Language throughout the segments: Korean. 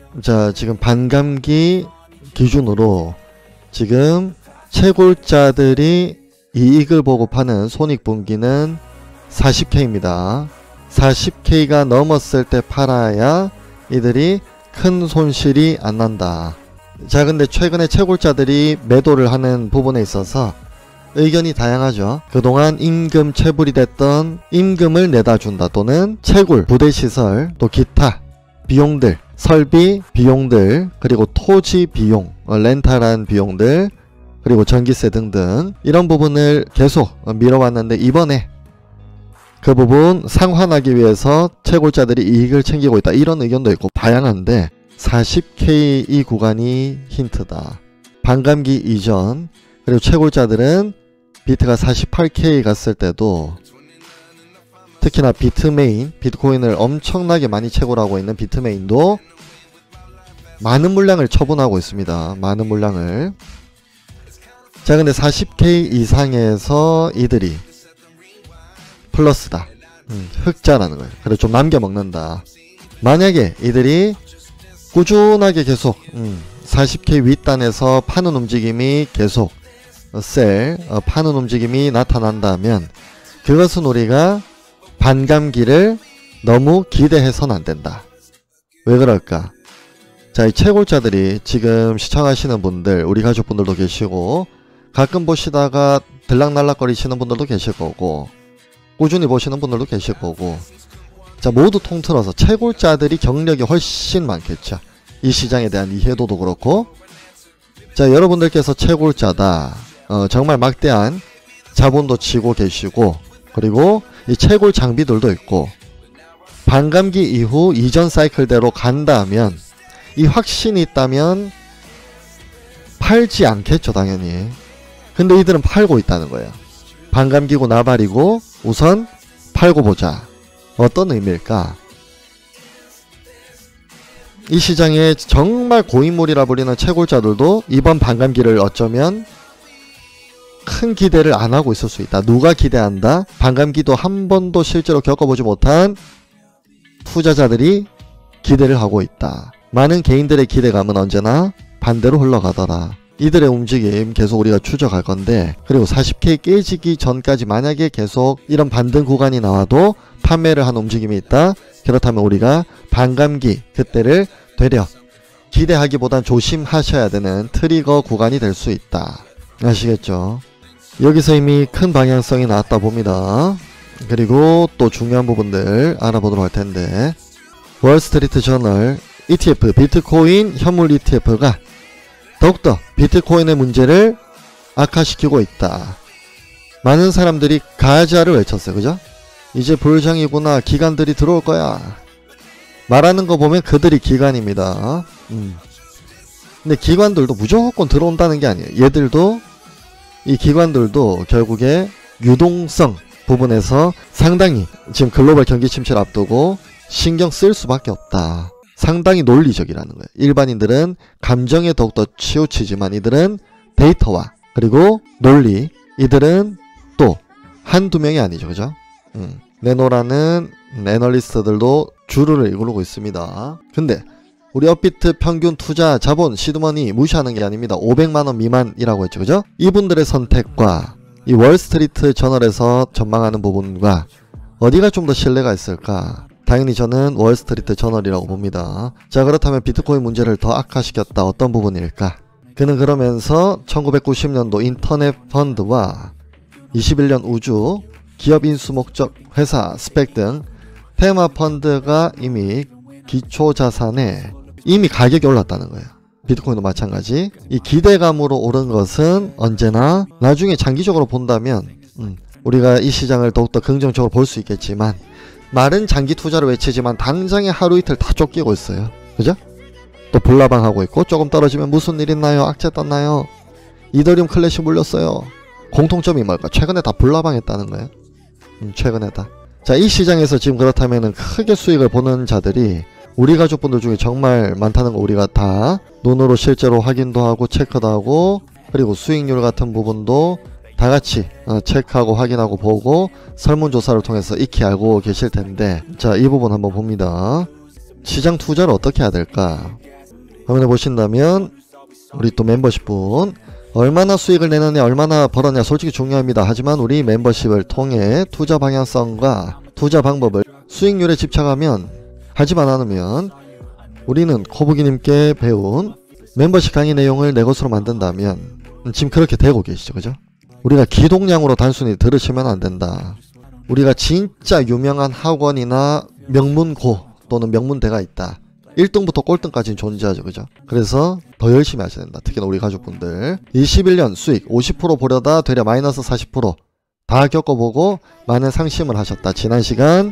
자, 지금 반감기 기준으로 지금 채굴자들이 이익을 보고 파는 손익분기는 40K입니다. 40K가 넘었을 때 팔아야 이들이 큰 손실이 안 난다. 자, 근데 최근에 채굴자들이 매도를 하는 부분에 있어서 의견이 다양하죠. 그동안 임금 체불이 됐던 임금을 내다 준다, 또는 채굴, 부대시설, 또 기타 비용들, 설비 비용들, 그리고 토지 비용, 렌탈한 비용들, 그리고 전기세 등등 이런 부분을 계속 미뤄왔는데, 이번에 그 부분 상환하기 위해서 채굴자들이 이익을 챙기고 있다, 이런 의견도 있고 다양한데, 40K 이 구간이 힌트다. 반감기 이전, 그리고 채굴자들은 비트가 48K 갔을 때도, 특히나 비트메인, 비트코인을 엄청나게 많이 채굴하고 있는 비트메인도 많은 물량을 처분하고 있습니다. 많은 물량을. 자, 근데 40K 이상에서 이들이 플러스다, 흑자라는 거예요. 그래서 좀 남겨 먹는다. 만약에 이들이 꾸준하게 계속 40K 윗단에서 파는 움직임이 계속 파는 움직임이 나타난다면, 그것은 우리가 반감기를 너무 기대해서는 안 된다. 왜 그럴까? 자, 이 채굴자들이 지금 시청하시는 분들, 우리 가족분들도 계시고, 가끔 보시다가 들락날락거리시는 분들도 계실 거고, 꾸준히 보시는 분들도 계실 거고, 자, 모두 통틀어서 채굴자들이 경력이 훨씬 많겠죠. 이 시장에 대한 이해도도 그렇고. 자, 여러분들께서 채굴자다, 정말 막대한 자본도 치고 계시고, 그리고 이 채굴 장비들도 있고, 반감기 이후 이전 사이클대로 간다면, 이 확신이 있다면 팔지 않겠죠, 당연히. 근데 이들은 팔고 있다는 거예요. 반감기고 나발이고 우선 팔고 보자. 어떤 의미일까? 이 시장에 정말 고인물이라 불리는 채굴자들도 이번 반감기를 어쩌면 큰 기대를 안 하고 있을 수 있다. 누가 기대한다? 반감기도 한 번도 실제로 겪어보지 못한 투자자들이 기대를 하고 있다. 많은 개인들의 기대감은 언제나 반대로 흘러가더라. 이들의 움직임 계속 우리가 추적할 건데, 그리고 40K 깨지기 전까지 만약에 계속 이런 반등 구간이 나와도 판매를 한 움직임이 있다. 그렇다면 우리가 반감기 그때를 되려 기대하기보단 조심하셔야 되는 트리거 구간이 될 수 있다. 아시겠죠? 여기서 이미 큰 방향성이 나왔다 봅니다. 그리고 또 중요한 부분들 알아보도록 할 텐데, 월스트리트 저널 ETF, 비트코인 현물 ETF가 더욱더 비트코인의 문제를 악화시키고 있다. 많은 사람들이 가짜를 외쳤어요. 그죠? 이제 불장이구나, 기관들이 들어올 거야. 말하는 거 보면 그들이 기관입니다. 근데 기관들도 무조건 들어온다는 게 아니에요. 얘들도, 이 기관들도 결국에 유동성 부분에서 상당히 지금 글로벌 경기 침체를 앞두고 신경 쓸 수밖에 없다. 상당히 논리적이라는 거예요. 일반인들은 감정에 더욱더 치우치지만 이들은 데이터와 그리고 논리, 이들은 또 한두 명이 아니죠. 그죠? 네노라는 애널리스트들도 주류를 이루고 있습니다. 근데 우리 업비트 평균 투자 자본 시드머니 무시하는 게 아닙니다. 500만원 미만이라고 했죠. 그죠? 이분들의 선택과 이 월스트리트 저널에서 전망하는 부분과 어디가 좀 더 신뢰가 있을까? 당연히 저는 월스트리트 저널이라고 봅니다. 자, 그렇다면 비트코인 문제를 더 악화시켰다. 어떤 부분일까? 그는 그러면서 1990년도 인터넷 펀드와 21년 우주, 기업 인수 목적 회사, 스펙 등 테마 펀드가 이미 기초자산에 이미 가격이 올랐다는 거예요. 비트코인도 마찬가지. 이 기대감으로 오른 것은 언제나 나중에 장기적으로 본다면 우리가 이 시장을 더욱더 긍정적으로 볼 수 있겠지만, 말은 장기 투자를 외치지만 당장에 하루 이틀 다 쫓기고 있어요. 그죠? 또 불나방 하고 있고, 조금 떨어지면 무슨 일 있나요? 악재 떴나요? 이더리움 클래시 물렸어요. 공통점이 뭘까? 최근에 다 불나방 했다는 거예요. 최근에 다. 자, 이 시장에서 지금 그렇다면은 크게 수익을 보는 자들이 우리 가족분들 중에 정말 많다는 거 우리가 다 눈으로 실제로 확인도 하고 체크도 하고, 그리고 수익률 같은 부분도 다 같이 체크하고 확인하고 보고 설문조사를 통해서 익히 알고 계실 텐데, 자, 이 부분 한번 봅니다. 시장 투자를 어떻게 해야 될까? 화면에 보신다면 우리 또 멤버십분 얼마나 수익을 내느냐 얼마나 벌었냐 솔직히 중요합니다. 하지만 우리 멤버십을 통해 투자 방향성과 투자 방법을 수익률에 집착하면 하지만 않으면 우리는 코부기님께 배운 멤버십 강의 내용을 내 것으로 만든다면 지금 그렇게 되고 계시죠. 그죠? 우리가 기동량으로 단순히 들으시면 안 된다. 우리가 진짜 유명한 학원이나 명문고 또는 명문대가 있다. 1등부터 꼴등까지는 존재하죠. 그죠? 그래서 더 열심히 하셔야 된다. 특히나 우리 가족분들 21년 수익 50% 보려다 되려 마이너스 40% 다 겪어보고 많은 상심을 하셨다. 지난 시간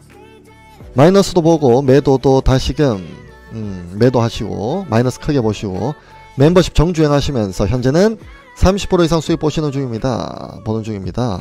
마이너스도 보고 매도도 다시금 매도하시고 마이너스 크게 보시고 멤버십 정주행하시면서 현재는 30% 이상 수익 보시는 중입니다. 보는 중입니다.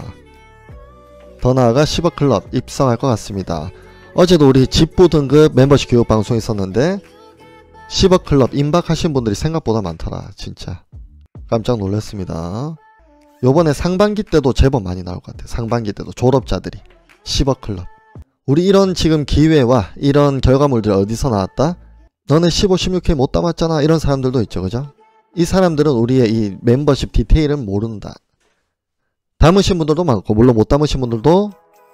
더 나아가 10억 클럽 입성할 것 같습니다. 어제도 우리 집부 등급 멤버십 교육 방송 있었는데 10억 클럽 임박하신 분들이 생각보다 많더라. 진짜 깜짝 놀랐습니다. 요번에 상반기 때도 제법 많이 나올 것 같아요. 상반기 때도 졸업자들이 10억 클럽. 우리 이런 지금 기회와 이런 결과물들 어디서 나왔다? 너네 15, 16K 못 담았잖아. 이런 사람들도 있죠. 그죠? 이 사람들은 우리의 이 멤버십 디테일은 모른다. 담으신 분들도 많고 물론 못 담으신 분들도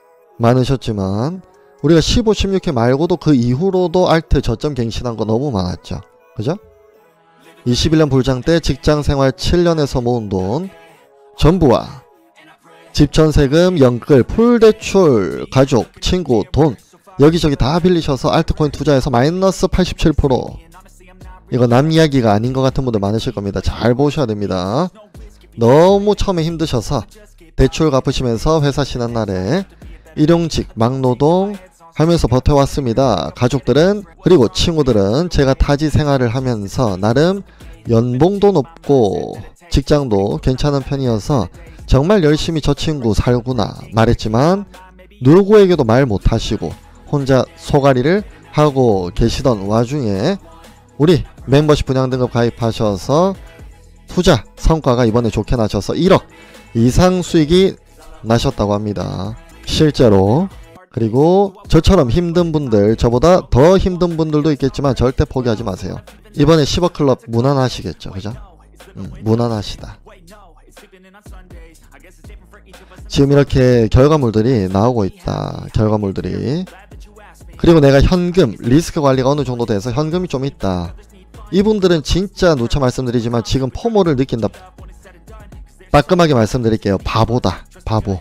많으셨지만 우리가 15, 16회 말고도 그 이후로도 알트 저점 갱신한 거 너무 많았죠. 그죠? 21년 불장 때 직장생활 7년에서 모은 돈 전부와 집 전세금, 연끌, 풀대출, 가족, 친구, 돈 여기저기 다 빌리셔서 알트코인 투자해서 마이너스 87% 이거 남 이야기가 아닌 것 같은 분들 많으실 겁니다. 잘 보셔야 됩니다. 너무 처음에 힘드셔서 대출 갚으시면서 회사 쉬는 날에 일용직, 막노동 하면서 버텨왔습니다. 가족들은 그리고 친구들은 제가 타지 생활을 하면서 나름 연봉도 높고 직장도 괜찮은 편이어서 정말 열심히 저 친구 살구나 말했지만 누구에게도 말 못하시고 혼자 소가리를 하고 계시던 와중에 우리 멤버십 분양 등급 가입하셔서 투자 성과가 이번에 좋게 나셔서 1억 이상 수익이 나셨다고 합니다. 실제로. 그리고 저처럼 힘든 분들, 저보다 더 힘든 분들도 있겠지만 절대 포기하지 마세요. 이번에 10억 클럽 무난하시겠죠. 그죠? 무난하시다. 지금 이렇게 결과물들이 나오고 있다. 결과물들이. 그리고 내가 현금, 리스크 관리가 어느 정도 돼서 현금이 좀 있다. 이분들은 진짜 누차 말씀드리지만 지금 포모를 느낀다. 따끔하게 말씀드릴게요. 바보다. 바보.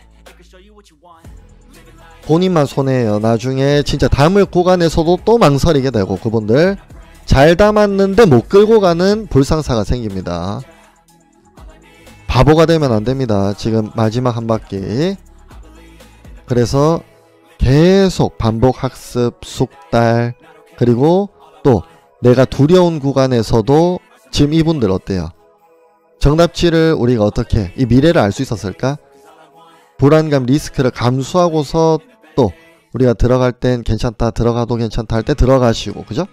본인만 손해예요. 나중에 진짜 담을 구간에서도 또 망설이게 되고 그분들 잘 담았는데 못 끌고 가는 불상사가 생깁니다. 바보가 되면 안됩니다. 지금 마지막 한 바퀴. 그래서 계속 반복 학습, 숙달 그리고 또 내가 두려운 구간에서도 지금 이분들 어때요? 정답지를 우리가 어떻게 이 미래를 알 수 있었을까? 불안감, 리스크를 감수하고서 또 우리가 들어갈 땐 괜찮다, 들어가도 괜찮다 할 때 들어가시고 그죠?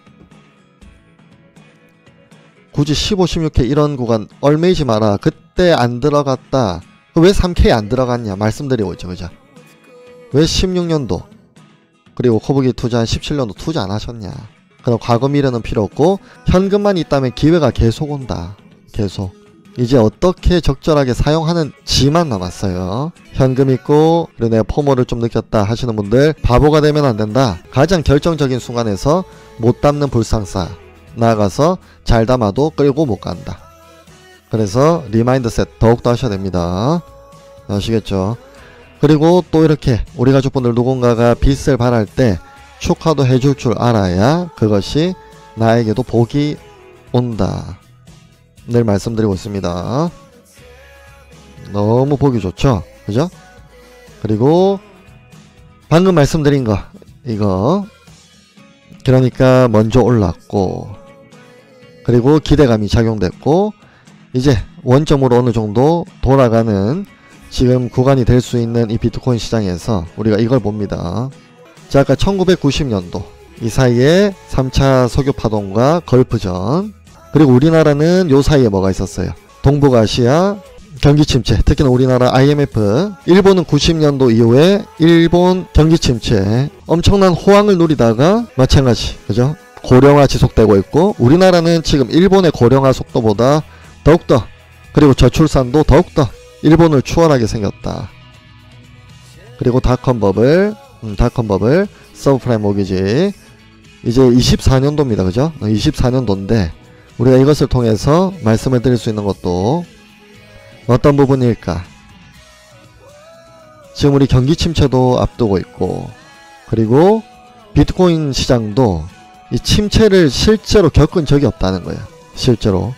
굳이 15, 16K 이런 구간 얼매이지 마라. 그때 안 들어갔다. 왜 3K 안 들어갔냐 말씀드리고 있죠. 그죠? 왜 16년도 그리고 코브기 투자 한 17년도 투자 안 하셨냐. 그럼 과거 미래는 필요 없고 현금만 있다면 기회가 계속 온다. 계속. 이제 어떻게 적절하게 사용하는 지만 남았어요. 현금 있고 그리고 내가 포모를 좀 느꼈다 하시는 분들 바보가 되면 안 된다. 가장 결정적인 순간에서 못 담는 불상사 나아가서 잘 담아도 끌고 못 간다. 그래서 리마인드셋 더욱더 하셔야 됩니다. 아시겠죠? 그리고 또 이렇게 우리 가족분들 누군가가 빚을 발할 때 축하도 해줄 줄 알아야 그것이 나에게도 복이 온다. 늘 말씀드리고 있습니다. 너무 보기 좋죠? 그죠? 그리고 방금 말씀드린 거 이거 그러니까 먼저 올랐고 그리고 기대감이 작용됐고 이제 원점으로 어느 정도 돌아가는 지금 구간이 될 수 있는 이 비트코인 시장에서 우리가 이걸 봅니다. 자, 아까 1990년도 이 사이에 3차 석유파동과 걸프전 그리고 우리나라는 요 사이에 뭐가 있었어요? 동북아시아 경기 침체, 특히나 우리나라 IMF, 일본은 90년도 이후에 일본 경기 침체 엄청난 호황을 누리다가 마찬가지 그죠? 고령화 지속되고 있고, 우리나라는 지금 일본의 고령화 속도보다 더욱더, 그리고 저출산도 더욱더 일본을 추월하게 생겼다. 그리고 닷컴 버블 서브프라임 모기지 이제 24년도입니다. 그죠? 24년도인데 우리가 이것을 통해서 말씀을 드릴 수 있는 것도 어떤 부분일까? 지금 우리 경기 침체도 앞두고 있고, 그리고 비트코인 시장도 이 침체를 실제로 겪은 적이 없다는 거예요. 실제로.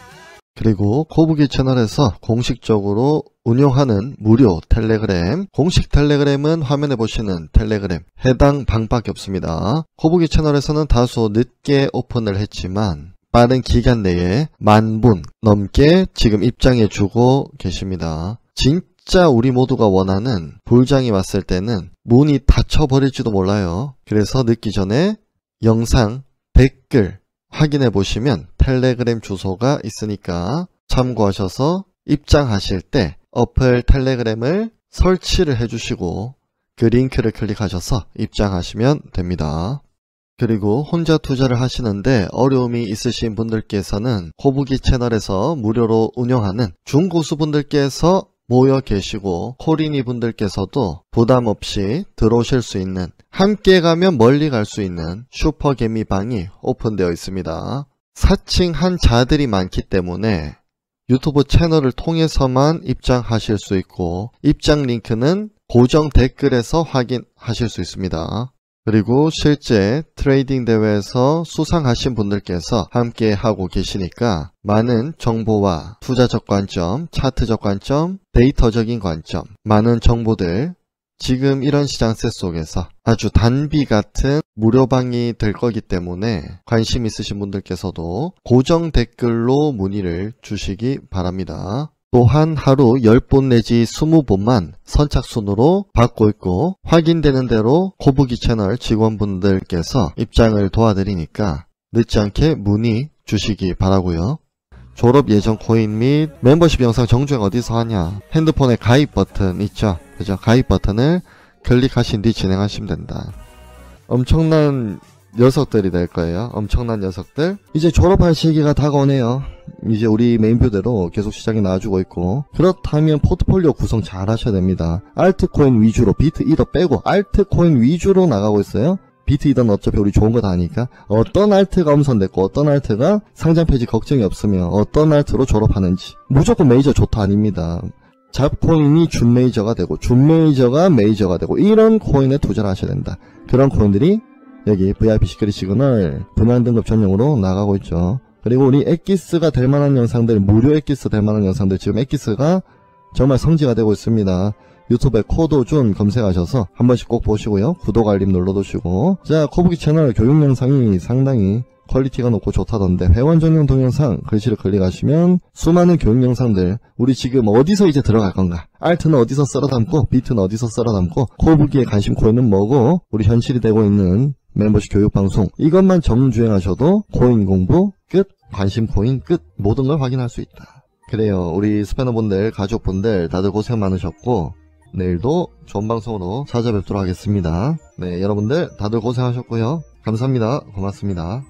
그리고 코브기 채널에서 공식적으로 운영하는 무료 텔레그램, 공식 텔레그램은 화면에 보시는 텔레그램 해당 방밖에 없습니다. 코브기 채널에서는 다소 늦게 오픈을 했지만 빠른 기간 내에 10,000분 넘게 지금 입장해 주고 계십니다. 진짜 우리 모두가 원하는 불장이 왔을 때는 문이 닫혀버릴지도 몰라요. 그래서 늦기 전에 영상 댓글 확인해 보시면 텔레그램 주소가 있으니까 참고하셔서 입장하실 때 어플 텔레그램을 설치를 해주시고 그 링크를 클릭하셔서 입장하시면 됩니다. 그리고 혼자 투자를 하시는데 어려움이 있으신 분들께서는 코브기 채널에서 무료로 운영하는 중고수분들께서 모여 계시고, 코리니 분들께서도 부담 없이 들어오실 수 있는, 함께 가면 멀리 갈 수 있는 슈퍼개미방이 오픈되어 있습니다. 사칭한 자들이 많기 때문에 유튜브 채널을 통해서만 입장하실 수 있고, 입장 링크는 고정 댓글에서 확인하실 수 있습니다. 그리고 실제 트레이딩 대회에서 수상하신 분들께서 함께 하고 계시니까 많은 정보와 투자적 관점, 차트적 관점, 데이터적인 관점, 많은 정보들 지금 이런 시장세 속에서 아주 단비 같은 무료방이 될 거기 때문에 관심 있으신 분들께서도 고정 댓글로 문의를 주시기 바랍니다. 또한 하루 10분 내지 20분만 선착순으로 받고 있고, 확인되는 대로 코브기 채널 직원분들께서 입장을 도와드리니까 늦지 않게 문의 주시기 바라고요. 졸업 예정 코인 및 멤버십 영상 정주행 어디서 하냐? 핸드폰에 가입 버튼 있죠? 그죠? 가입 버튼을 클릭하신 뒤 진행하시면 된다. 엄청난 녀석들이 될 거예요. 엄청난 녀석들. 이제 졸업할 시기가 다가오네요. 이제 우리 메인표대로 계속 시장이 나와주고 있고, 그렇다면 포트폴리오 구성 잘 하셔야 됩니다. 알트코인 위주로, 비트 이더 빼고 알트코인 위주로 나가고 있어요. 비트 이더는 어차피 우리 좋은 거 다 아니까 어떤 알트가 엄선됐고 어떤 알트가 상장 폐지 걱정이 없으며 어떤 알트로 졸업하는지, 무조건 메이저 좋다 아닙니다. 잡코인이 준 메이저가 되고 준 메이저가 메이저가 되고 이런 코인에 투자를 하셔야 된다. 그런 코인들이 여기 VIP 시크릿 시그널 분할 등급 전용으로 나가고 있죠. 그리고 우리 엑기스가 될 만한 영상들, 무료 엑기스 될 만한 영상들, 지금 엑기스가 정말 성지가 되고 있습니다. 유튜브에 코도준 검색하셔서 한 번씩 꼭 보시고요. 구독 알림 눌러두시고. 자, 코브기 채널 교육 영상이 상당히 퀄리티가 높고 좋다던데, 회원 전용 동영상 글씨를 클릭하시면 수많은 교육 영상들, 우리 지금 어디서 이제 들어갈 건가, 알트는 어디서 썰어 담고 비트는 어디서 썰어 담고 코브기의 관심 코인은 뭐고, 우리 현실이 되고 있는 멤버십 교육 방송, 이것만 정주행하셔도 코인 공부 끝, 관심 코인 끝, 모든 걸 확인할 수 있다. 그래요. 우리 스패너분들, 가족분들 다들 고생 많으셨고, 내일도 좋은 방송으로 찾아뵙도록 하겠습니다. 네, 여러분들 다들 고생하셨고요. 감사합니다. 고맙습니다.